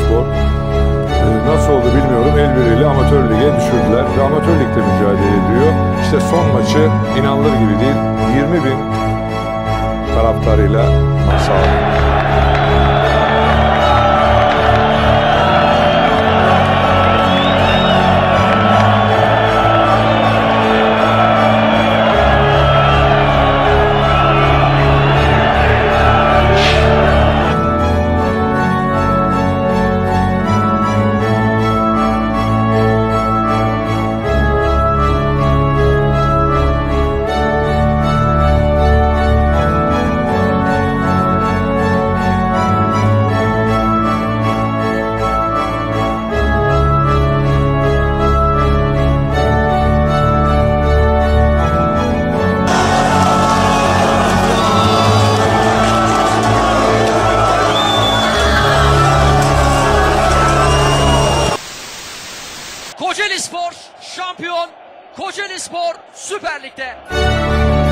Kocaelispor nasıl oldu bilmiyorum, el birliğiyle amatör lige düşürdüler ve amatör ligde mücadele ediyor. İşte son maçı inanılır gibi değil, 20.000 taraftarıyla maç sağladı. Kocaelispor şampiyon, Kocaelispor Süper Lig'de.